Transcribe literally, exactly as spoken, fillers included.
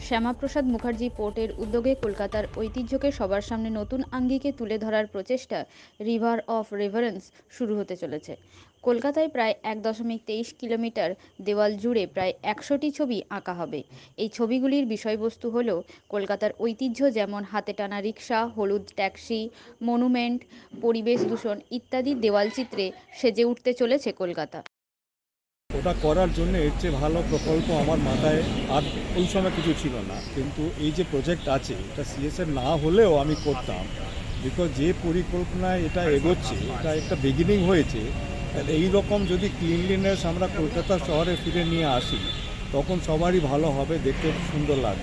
শ্যামাপ্রসাদ মুখার্জি পোর্টের উদ্যোগে কলকাতার ঐতিহ্যকে সবার সামনে নতুন আঙ্গিকে তুলে ধরার প্রচেষ্টা রিভার অফ রেভারেন্স শুরু হতে চলেছে। কলকাতায় প্রায় এক দশমিক তেইশ কিলোমিটার দেওয়াল জুড়ে প্রায় একশোটি ছবি আঁকা হবে। এই ছবিগুলির বিষয়বস্তু হল কলকাতার ঐতিহ্য, যেমন হাতে টানা রিক্সা, হলুদ ট্যাক্সি, মনুমেন্ট, পরিবেশ দূষণ ইত্যাদি দেওয়ালচিত্রে সেজে উঠতে চলেছে কলকাতা। ওটা করার জন্য এর চেয়ে ভালো প্রকল্প আমার মাথায় আর ওই সময় কিছু ছিল না, কিন্তু এই যে প্রজেক্ট আছে এটা সিএসএর না হলেও আমি করতাম, বিকজ যে পরিকল্পনায় এটা এগোচ্ছে এটা একটা বিগিনিং হয়েছে। এই রকম যদি ক্লিনলিনেস আমরা কলকাতা শহরে ফিরে নিয়ে আসি তখন সবারই ভালো হবে, দেখতে সুন্দর লাগবে।